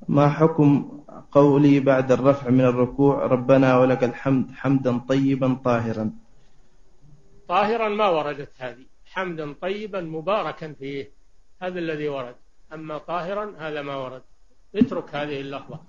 ما حكم قولي بعد الرفع من الركوع ربنا ولك الحمد حمدا طيبا طاهرا؟ طاهرا ما وردت هذه، حمدا طيبا مباركا فيه، هذا الذي ورد. أما طاهرا هذا ما ورد. اترك هذه اللفظة.